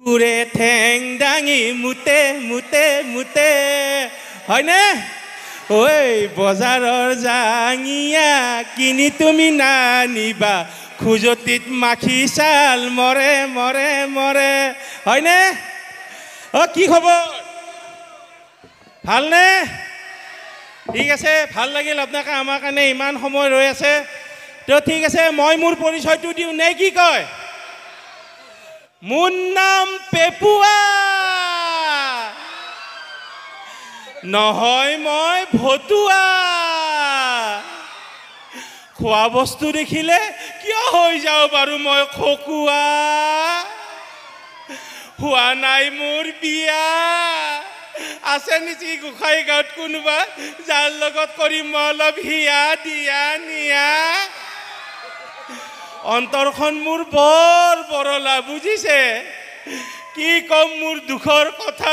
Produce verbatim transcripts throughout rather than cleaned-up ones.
পুৰে ঠেং দাঙি মুতে মুতে মুতে হয়নে ঐ বজাৰৰ জাঙিয়া কিনি তুমি নানিবা খুজতিত মাখি চাল মৰে মৰে মৰে হয়নে অ কি খবৰ ভালনে ঠিক আছে ভাল লাগিল আপোনাকে আমাৰ কাৰণে ইমান সময় ৰৈ আছে তো ঠিক আছে মই মোৰ পৰিচয়টো দিওঁ নে কি কয় মোৰ নাম পেপুৱা নহয় মই ভতুৱা খোৱা বস্তু দেখিলে কিয় হৈ যাওঁ বাৰু মই খকুৱা হোৱা নাই মোৰ বিয়া আছে নেকি গোসাই গাঁৱত কোনোবা যাৰ লগত কৰিম মই অলপ হিয়া দিয়া নিয়া অন্তৰখন মোৰ বৰ বৰলা বুজিছে কি কম মোৰ দুখৰ কথা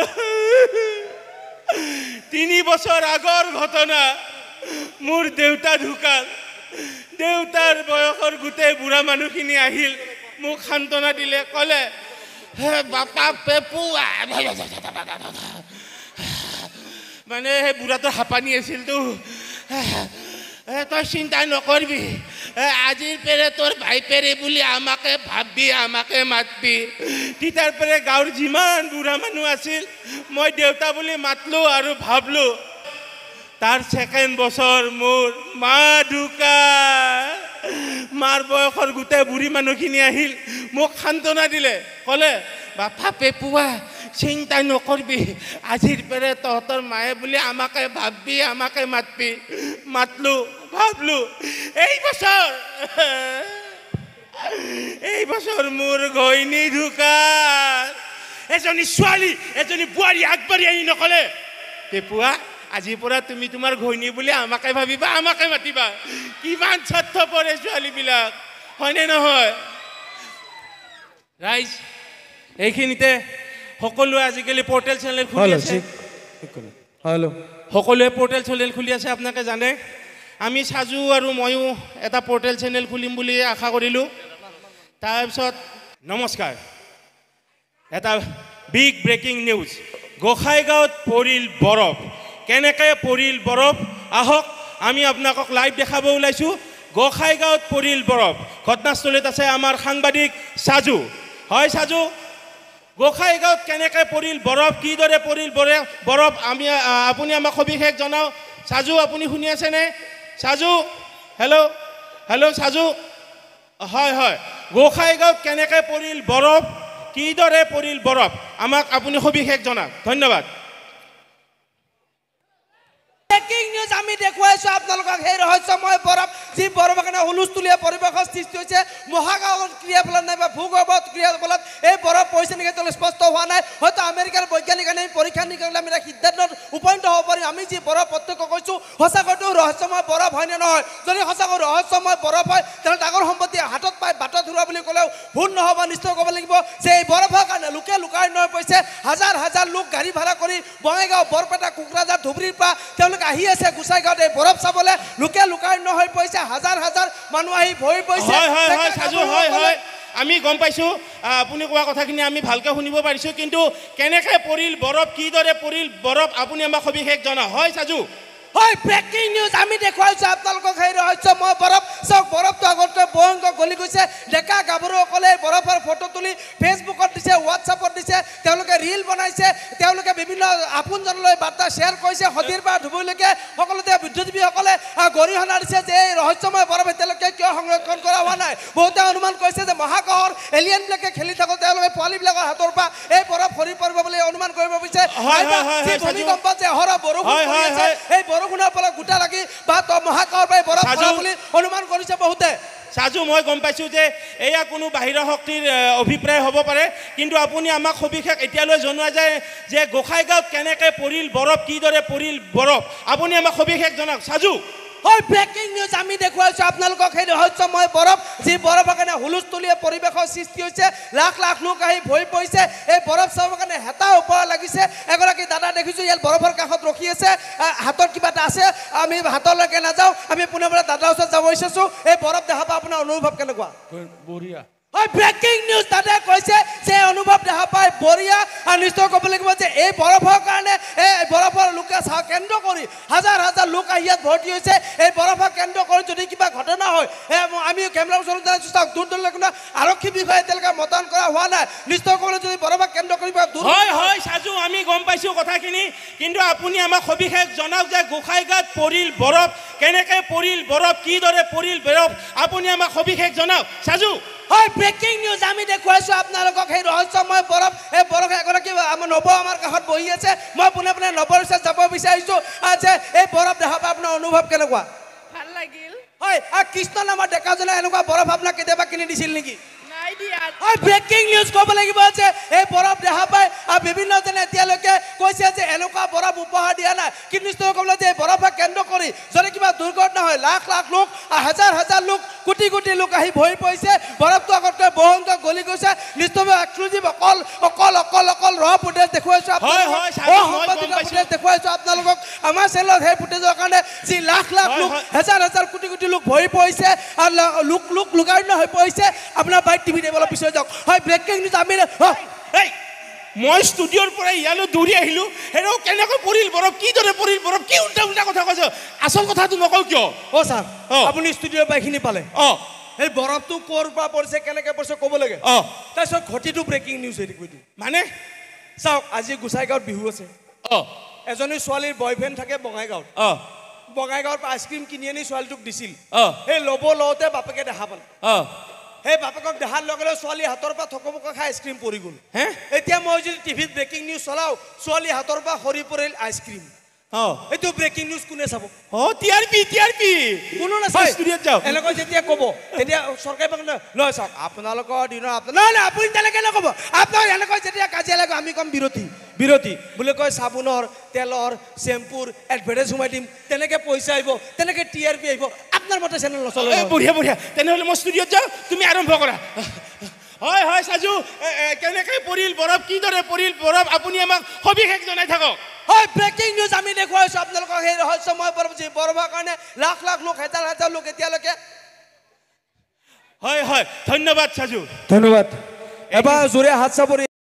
তিনি বছৰ আগৰ ঘটনা মোৰ দেউতা ঢুকাল দেউতাৰ বয়সৰ গোটেই বুঢ়া মানুহখিনি আহিল মোক সান্তনা দিলে ক'লে হে বাপা পেপুৱা মানে সেই বুঢ়াটো হাঁপানি আছিলতো তই চিন্তা নকৰবি আজিৰ পেৰে তোৰ ভাই পেৰে বুলি আমাকে ভাববি আমাকে মাতবি তেতিয়াৰ পেৰে গাঁৱৰ যিমান বুঢ়া মানুহ আছিল মই দেউতা বুলি মাতলোঁ আৰু ভাবলোঁ তাৰ ছেকেণ্ড বছৰ মোৰ মা ঢুকাল মাৰ বয়সৰ গোটেই বুঢ়ী মানুহখিনি আহিল মোক সান্তনা দিলে ক'লে বাপা পেপুৱা চিন্তা নকৰবি আজিৰ পেৰে তহঁতৰ মায়ে বুলি আমাকে ভাববি আমাকে মাতবি মাতলোঁ ভাবলোঁ এই বছৰ এই বছৰ মোৰ ঘৈণী ঢুকাল এজনী ছোৱালী এজনী বোৱাৰী আগবাঢ়ি আহি নকলে পেপুৱা আজিৰ পৰা তুমি তোমাৰ ঘৈণী বুলি আমাকে ভাবিবা আমাকে মাতিবা কিমান স্বাৰ্থপৰ এই ছোৱালীবিলাক হয়নে নহয় ৰাইজ এইখিনিতে সকলোৱে আজিকালি পৰ্টেল চেনেল খুলি আছে হেল্ল' সকলোৱে পৰ্টেল চেনেল খুলি আছে আপোনাকে জানে আমি সাজু আৰু ময়ো এটা পৰ্টেল চেনেল খুলিম বুলি আশা কৰিলোঁ তাৰপিছত নমস্কাৰ এটা বিগ ব্ৰেকিং নিউজ গোসাইগাঁৱত পৰিল বৰফ কেনেকৈ পৰিল বৰফ আহক আমি আপোনালোকক লাইভ দেখাব ওলাইছোঁ গোসাইগাঁৱত পৰিল বৰফ ঘটনাস্থলীত আছে আমাৰ সাংবাদিক সাজু হয় সাজু গোসাইগাঁৱত কেনেকৈ পৰিল বৰফ কিদৰে পৰিল বৰফ আমি আপুনি আমাক সবিশেষ জনাওক সাজু আপুনি শুনি আছেনে সাজু হেল্ল' হেল্ল' সাজু হয় হয় গোসাইগাঁৱত কেনেকৈ পৰিল বৰফ কিদৰে পৰিল বৰফ আমাক আপুনি সবিশেষ জনাওক ধন্যবাদ ব্ৰেকিং নিউজ আমি দেখুৱাইছোঁ আপোনালোকক সেই ৰহস্যময় বৰফ যি বৰফৰ কাৰণে হুলস্থুলীয়া পৰিৱেশৰ সৃষ্টি হৈছে মহাসাগৰ ক্ৰিয়াৰ ফলত নাইবা ভূগৰ্ভত ক্ৰিয়াৰ ফলত এই বৰফ পৰিছে নেকি তেওঁলোক স্পষ্ট হোৱা নাই হয়তো আমেৰিকাৰ বৈজ্ঞানিকসকলে আমি পৰীক্ষা নিৰীক্ষা আমি এটা সিদ্ধান্তত উপনীত হ'ব পাৰিম আমি যি বৰফ প্ৰত্যক্ষ কৰিছোঁ সঁচাকৈতো ৰহস্যময় বৰফ হয়নে নহয় যদি সঁচাকৈ ৰহস্যময় বৰফ হয় তেনে ডাঙৰ সম্পত্তি হাতত পাই বাটত ধৰা বুলি ক'লেও ভুল নহ'ব নিশ্চয় ক'ব লাগিব যে এই বৰফৰ কাৰণে লোকে লুকাই নৈ পৰিছে হাজাৰ হাজাৰ লোক গাড়ী ভাড়া কৰি বঙাইগাঁও বৰপেটা কোকৰাঝাৰ ধুবুৰীৰ পৰা তেওঁলোক আহি আছে গোসাইগাঁৱত এই বৰফ চাবলৈ লোকে লুকাই হৈ পৰিছে হাজাৰ হাজাৰ মানুহ আহি ভৰি পৰিছে আমি গম পাইছোঁ আপুনি কোৱা কথাখিনি আমি ভালকৈ শুনিব পাৰিছোঁ কিন্তু কেনেকৈ পৰিল বৰফ কিদৰে পৰিল বৰফ আপুনি আমাক সবিশেষ জনাওক হয় সাজু হয় ব্ৰেকিং নিউজ আমি দেখুৱাইছোঁ আপোনালোকক সেই ৰহস্যময় বৰফ চাওক বৰফটো আগতকৈ ভয়ংকৰ গলি গৈছে ডেকা গাভৰুসকলে বৰফৰ ফটো তুলি ফেচবুকত দিছে হোৱাটছআপত দিছে তেওঁলোকে ৰীল বনাইছে তেওঁলোকে বিভিন্ন আপোনজনলৈ বাৰ্তা শ্বেয়াৰ কৰিছে সদীৰ পৰা ধুবুৰীলৈকে সকলোতে বুদ্ধিজীৱীসকলে গৰিহণা দিছে যে এই ৰহস্যময় বৰফ এতিয়ালৈকে কিয় সংৰক্ষণ কৰা হোৱা নাই বহুতে অনুমান কৰিছে যে মহাকাশৰ এলিয়েনবিলাকে খেলি থাকোঁ তেওঁলোকে পোৱালীবিলাকৰ হাতৰ পৰা এই বৰফ সৰি পৰিব বুলি অনুমান কৰিব বিচাৰিছে ভূমিকম্প যে অহৰহ বৰষুণ পৰি আছে এই বৰষুণৰ ফলত গোটা লাগি বা মহাকাশৰ পৰা বৰফ পৰা বুলি অনুমান কৰিছে বহুতে সাজু মই গম পাইছোঁ যে এয়া কোনো বাহিৰা শক্তিৰ অভিপ্ৰায় হ'ব পাৰে কিন্তু আপুনি আমাক সবিশেষ এতিয়ালৈ জনোৱা যায় যে গোসাইগাঁৱত কেনেকৈ পৰিল বৰফ কিদৰে পৰিল বৰফ আপুনি আমাক সবিশেষ জনাওক সাজু হয় ব্ৰেকিং নিউজ আমি দেখুৱাইছোঁ আপোনালোকক সেই ৰহস্যময় বৰফ যি বৰফৰ কাৰণে হুলস্থুলীয়া পৰিৱেশৰ সৃষ্টি হৈছে লাখ লাখ লোক আহি ভৰি পৰিছে এই বৰফ চাবৰ কাৰণে হেঁচা ওপৰ লাগিছে এগৰাকী দাদা দেখিছোঁ ইয়াত বৰফৰ কাষত ৰখি আছে হাতত কিবা এটা আছে আমি হাতলৈকে নাযাওঁ আমি পুনৰবাৰ দাদাৰ ওচৰত যাব বিচাৰিছোঁ এই বৰফ দেখা পাই আপোনাৰ অনুভৱ কেনেকুৱা বঢ়িয়া হয় ব্ৰেকিং নিউজ দাদাই কৈছে যে অনুভৱ দেখা বঢ়িয়া আৰু নিশ্চয় ক'ব লাগিব যে এই বৰফৰ কাৰণে এই বৰফৰ লোকে চাহ কেন্দ্ৰ কৰি হাজাৰ হাজাৰ লোক আহি ইয়াত ভৰ্তি হৈছে এই বৰফৰ কেন্দ্ৰ কৰি যদি কিবা ঘটনা হয় আমি কেমেৰা ওচৰত জানিছোঁ চাওক দূৰ দূৰলৈকে আৰক্ষী বিষয়া এতিয়ালৈকে মতায়ন কৰা হোৱা নাই নিশ্চয় ক'বলৈ যদি বৰফৰ কেন্দ্ৰ কৰিব হয় হয় সাজু আমি গম পাইছোঁ কথাখিনি কিন্তু আপুনি আমাক সবিশেষ জনাওক যে গোসাইগাঁৱত পৰিল বৰফ কেনেকৈ পৰিল বৰফ কিদৰে পৰিল বৰফ আপুনি আমাক সবিশেষ জনাওক সাজু হয় ব্ৰেকিং নিউজ আমি দেখুৱাইছোঁ আপোনালোকক সেই ৰহস্যময় বৰফ এই বৰফ এগৰাকী আমাৰ নৱ আমাৰ কাষত বহি আছে মই পোনে পোনে নৱৰ ওচৰত যাব বিচাৰিছোঁ যে এই বৰফ দেখা পাই আপোনাৰ অনুভৱ কেনেকুৱা ভাল লাগিল হয় আৰু কৃষ্ণ নামৰ ডেকাজনে এনেকুৱা বৰফ আপোনাক কেতিয়াবা কিনি দিছিল নেকি নাই দিয়া হয় ব্ৰেকিং নিউজ ক'ব লাগিব যে এই বৰফ দেখা পাই আৰু বিভিন্নজনে এতিয়ালৈকে কৈছে যে এনেকুৱা বৰফ উপহাৰ দিয়া নাই কিন্তু নিশ্চয় ক'বলৈ যে এই বৰফে কেন্দ্ৰ কৰি যদি কিবা দুৰ্ঘটনা হয় লাখ লাখ লোক আৰু হাজাৰ হাজাৰ লোক কোটি কোটি লোক আহি ভৰি পৰিছে বৰফটো আগতকৈ বহুংকৈ গলি গৈছে নিশ্চয় এক্সক্লুজিভ অকল অকল অকল অকল ৰ ফুটেজ দেখুৱাইছোঁ ফুটেজ দেখুৱাইছোঁ আপোনালোকক আমাৰ চেনেলত সেই ফুটেজৰ কাৰণে যি লাখ লাখ লোক হাজাৰ হাজাৰ কোটি কোটি লোক ভৰি পৰিছে আৰু লোক লোক লোকাৰণ্য হৈ পৰিছে আপোনাৰ বাইক টিভি অলপ পিছলৈ যাওক হয় ব্ৰেকিং নিউজ আমি মই ষ্টুডিঅ'ৰ পৰা ইয়ালৈ দৌৰি আহিলোঁ সেইটো কেনেকৈ পৰিল বৰফ কিদৰে পৰিল বৰফ কি উল্টা উল্টা কথা কৈছে আচল কথাটো নকওঁ কিয় অ' ছাৰ আপুনি ষ্টুডিঅ'ৰ পৰা এইখিনি পালে অঁ এই বৰফটো ক'ৰ পৰা পৰিছে কেনেকৈ পৰিছে ক'ব লাগে অঁ তাৰপিছত ঘটিটো ব্ৰেকিং নিউজ হৈ থাকিব মানে চাওক আজি গোসাইগাঁৱত বিহু আছে অঁ এজনী ছোৱালীৰ বয়ফ্ৰেণ্ড থাকে বঙাইগাঁৱত অঁ বঙাইগাঁৱৰ পৰা আইচক্ৰীম কিনি আনি ছোৱালীটোক দিছিল অঁ সেই ল'ব লওঁতে বাপেকে দেখা পালে অঁ সেই বাপেকক দেখাৰ লগে লগে ছোৱালী হাতৰ পৰা থকমক খাই আইচক্ৰীম পৰি গ'ল হে এতিয়া মই যদি টিভিত ব্ৰেকিং নিউজ চলাওঁ ছোৱালী হাতৰ পৰা সৰি পৰিল আইচক্ৰীম অঁ এইটো ব্ৰেকিং নিউজ কোনে চাব অঁ T R P T R P কোনো নাচায় ষ্টুডিঅ'ত যাওঁ এনেকৈ যেতিয়া ক'ব তেতিয়া চৰকাৰী নহয় চাওক আপোনালোকৰ দিনৰ আপোনাৰ নহয় নহয় আপুনি তেনেকৈ নক'ব আপোনাৰ এনেকৈ যেতিয়া কাজিয়া লাগিব আমি ক'ম বিৰতি বিৰতি বুলি কয় চাবোনৰ তেলৰ চেম্পুৰ এডভাৰটাইজ সোমাই দিম তেনেকৈ পইচা আহিব তেনেকৈ টি আৰ পি আহিব আপোনাৰ মতে চেনেল নচলে বঢ়িয়া বঢ়িয়া তেনেহ'লে মই ষ্টুডিঅ'ত যাওঁ তুমি আৰম্ভ কৰা হয় হয় সাজু কেনেকৈ পৰিল বৰফ কিদৰে পৰিল বৰফ আপুনি আমাক সবিশেষ জনাই থাকক হয় ব্ৰেকিং নিউজ আমি দেখুৱাইছোঁ আপোনালোকক সেই ৰহস্যময় বৰফ যি বৰফৰ কাৰণে লাখ লাখ লোক হাজাৰ হাজাৰ লোক এতিয়ালৈকে হয় হয় ধন্যবাদ সাজু ধন্যবাদ এবাৰ জোৰে হাত চাপৰি